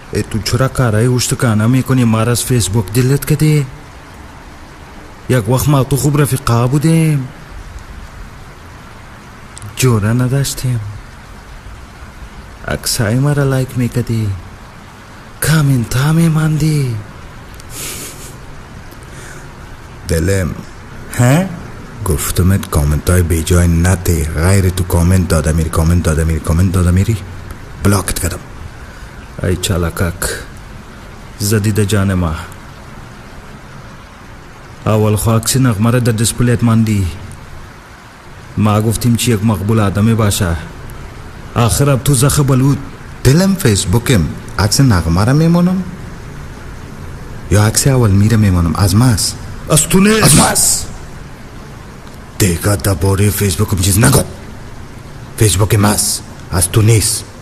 तू چرا کارای اشتکانه میکنی؟ ما از فیسبوک دیلیت کردی؟ یک وقت ما تو خوب رفیقا بودیم، جوره نداشتیم، عکسای ما را لایک میکردی، کامنت ها میماندی. دلم گفتمت کامنت های بی جای نده، غیر تو کامنت داده میری، کامنت داده میری، بلاکت کردم. ای چالاکک، زدید جان ما. اول خو عکس نغمه را در دیسپلیت ماندی، ما گفتیم چی یک مقبول آدمی باشه، آخر اب تو زخ بلود. دلم فیسبوکم، عکس نغمه را میمونم یا عکس اول میره میمونم؟ از ماست، از تو نیست، از ماست. دیگه درباره فیسبوکم چیز نگو، فیسبوک ماست، از تو نیست.